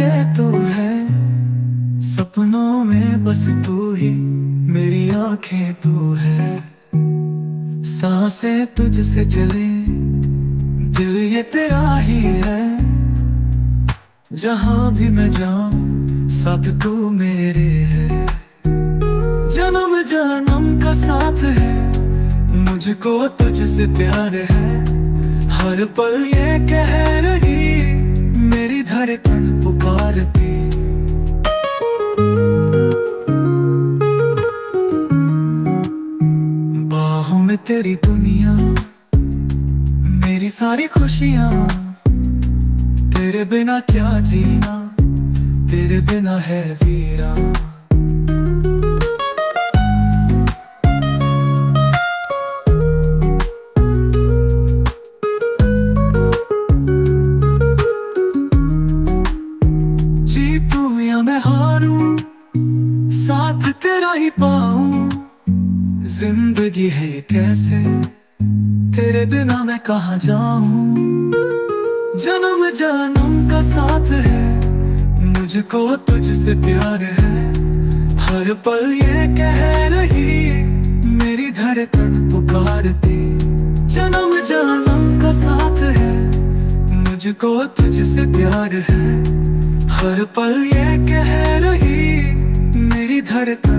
तो है, सपनों में बस तू ही, मेरी आंखें तू है। सांसें तुझसे चले, दिल ये तेरा ही है। जहां भी मैं जाऊं साथ तू मेरे है। जन्म जन्म का साथ है, मुझको तुझसे प्यार है। हर पल ये कह रही, मेरी धड़कन पुकारती। बाहों में तेरी दुनिया, मेरी सारी खुशियां। तेरे बिना क्या जीना, तेरे बिना है वीरा। मैं हारूं, साथ तेरा ही पाऊं। जिंदगी है कैसे, तेरे बिना मैं कहाँ जाऊं। जन्म जन्म का साथ है, मुझको तुझसे प्यार है। हर पल ये कह रही, मेरी धड़कन पुकारती। जन्म जन्म का साथ है, मुझको तुझसे प्यार है। हर पल ये कह रही, मेरी धड़कन